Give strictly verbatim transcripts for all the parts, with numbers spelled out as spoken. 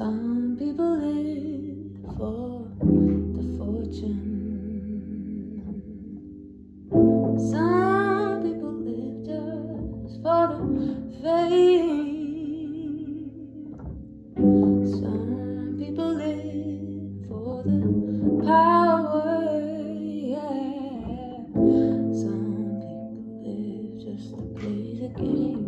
Some people live for the fortune. Some people live just for the fame. Some people live for the power, yeah. Some people live just to play the game.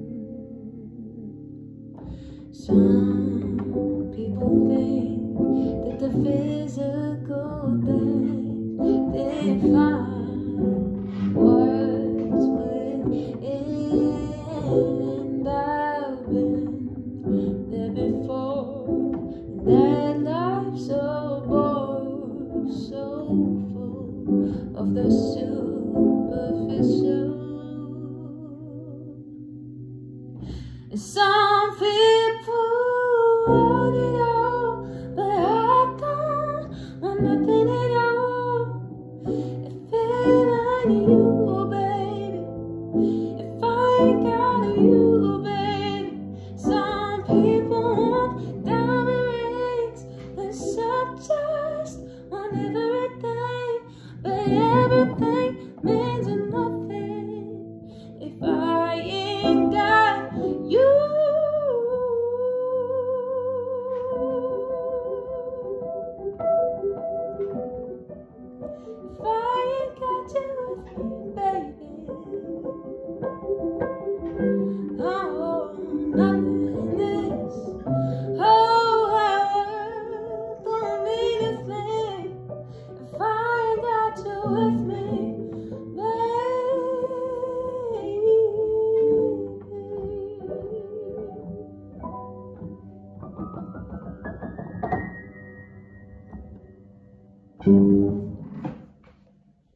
Some people think that the physical things they find words within. I've been there before, and that life so bored, so full of the superficial. And some people want it all, but I don't want nothing at all. If it ain't you, baby, if I ain't got you, baby. Some people want diamond rings, and some just want everything, but everything means nothing if I ain't got you. If I ain't got you with me, baby, oh, nothing in this whole world don't mean a thing. If I ain't got you with me.